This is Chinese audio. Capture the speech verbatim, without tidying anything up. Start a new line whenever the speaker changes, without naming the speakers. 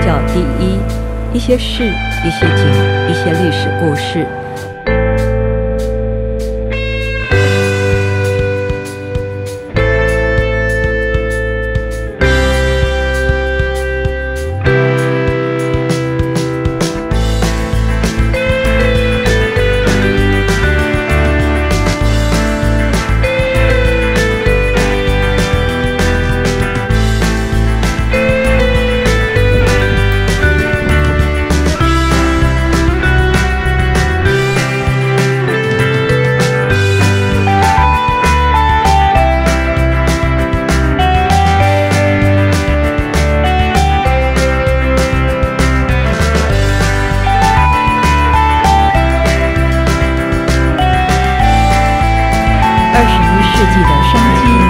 绍第一，一些事，一些景，一些历史故事。二十一世纪的商机